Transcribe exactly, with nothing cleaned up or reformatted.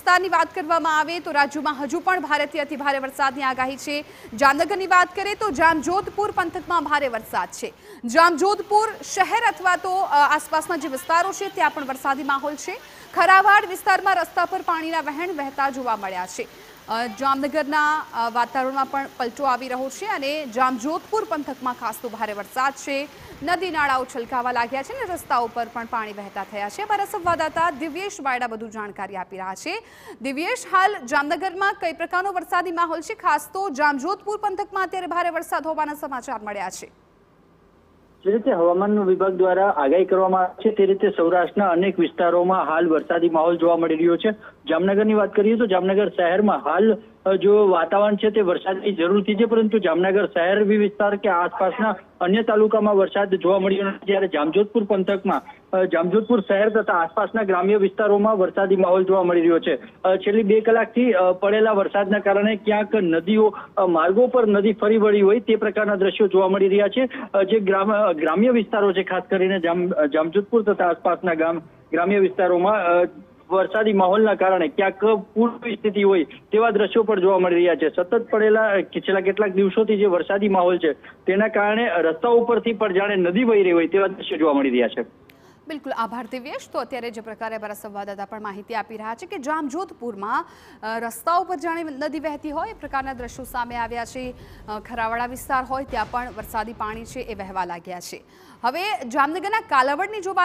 વિસ્તારની વાત કરવામાં આવે તો રાજ્યમાં હજુ પણ ભારેથી અતિભારે વરસાદની આગાહી છે। જામનગરની વાત કરીએ તો જામજોધપુર પંથકમાં ભારે વરસાદ છે। જામજોધપુર શહેર અથવા તો આસપાસના જે વિસ્તારો છે ત્યાં પણ વરસાદી માહોલ છે। ખરાવાડ વિસ્તારમાં રસ્તા પર પાણીના વહેણ વહેતા જોવા મળ્યા છે। જામનગરના વાતાવરણમાં પણ પલટો આવી રહ્યો છે અને જામજોધપુર પંથકમાં ખાસ તો ભારે વરસાદ છે। નદી નાળાઓ છલકાવા લાગ્યા છે અને રસ્તાઓ પર પણ પાણી વહેતા થયા છે। અમારા સંવાદદાતા દિવ્યેશ વાયડા વધુ જાણકારી આપી રહ્યા છે। દિવ્યેશ, હાલ જામનગરમાં કઈ પ્રકારનો વરસાદી માહોલ છે? ખાસ તો જામજોધપુર પંથકમાં અત્યારે ભારે વરસાદ હોવાના સમાચાર મળ્યા છે। જે રીતે હવામાન વિભાગ દ્વારા આગાહી કરવામાં આવી છે તે રીતે સૌરાષ્ટ્રના અનેક વિસ્તારોમાં હાલ વરસાદી માહોલ જોવા મળી રહ્યો છે। જામનગરની વાત કરીએ તો જામનગર શહેરમાં હાલ जो वातावरण है ते वरसादनी जरूरथी है, परंतु जामनगर शहर विस्तार के आसपासना अन्य तालुका में वरसाद जोवा मळ्यो नथी। त्यारे जामजोधपुर पंथक में जामजोधपुर शहर तथा आसपासना ग्राम्य विस्तारों में वरसादी माहोल जोवा मळी रह्यो छे। छेल्ली बे कलाकथी पड़ेला वरसादना कारणे क्यांक नदीओ मार्गो पर नदी फरी वळी होय ते प्रकारना दृश्यो जोवा मळी रह्या छे। जे ग्राम ग्राम्य विस्तारो छे, खास करीने जाम जामजोधपुर तथा आसपासना गाम ग्राम्य विस्तारों में वरसादी माहोलना कारणे क्यांक पूरनी स्थिति होय तेवा दृश्यो पर जोवा मळी रह्या छे। सतत पड़ेला छेल्ला केटलाक दिवसोथी जे वरसादी माहोल छे तेना कारणे रस्ताओ परथी पण जाणे नदी वही रही होय तेवा दृश्यो जोवा मळी रह्या छे। बिल्कुल आभार दिव्યેશ। तो अत्यारे जे प्रकारे अमारा संवाददाता पण माहिती आपी रह्या छे के जामजोधपुरमां रस्ताओ पर जाणे नदी वहेती होय ए प्रकारना दृश्यो सामे आव्या छे। खरावाड़ा विस्तार होय त्यां पण वरसादी पाणी छे ए वहेवा लाग्या छे। हवे जामनगरना कालावडनी जो